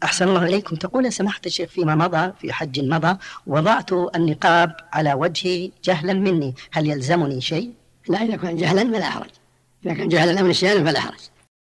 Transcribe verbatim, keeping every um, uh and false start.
أحسن الله إليكم. تقول سماحة الشيخ فيما مضى في حج مضى وضعت النقاب على وجهي جهلا مني، هل يلزمني شيء؟ لا، إذا كان جهلا فلا حرج، إذا كان جهلا أو نسيانا فلا حرج.